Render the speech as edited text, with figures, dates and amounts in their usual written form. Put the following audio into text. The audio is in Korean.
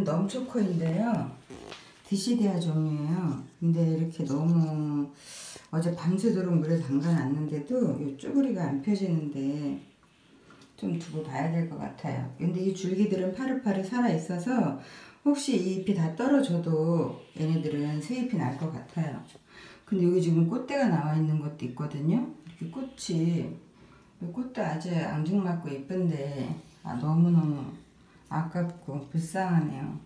넘초코인데요. 디시디아 종이에요. 근데 이렇게 너무 어제 밤새도록 물에 담가놨는데도 이 쭈그리가 안 펴지는데 좀 두고 봐야 될 것 같아요. 근데 이 줄기들은 파릇파릇 살아있어서 혹시 이 잎이 다 떨어져도 얘네들은 새 잎이 날 것 같아요. 근데 여기 지금 꽃대가 나와 있는 것도 있거든요. 이렇게 꽃이, 꽃도 아주 앙증맞고 예쁜데 너무너무 아깝고 불쌍하네요.